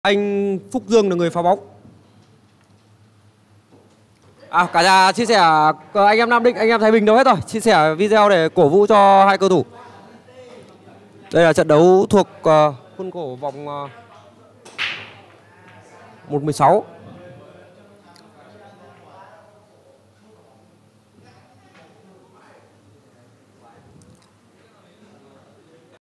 Anh Phúc Dương là người phá bóng. Cả nhà chia sẻ, anh em Nam Định, anh em Thái Bình đâu hết rồi. Chia sẻ video để cổ vũ cho hai cầu thủ. Đây là trận đấu thuộc khuôn khổ vòng 1/16.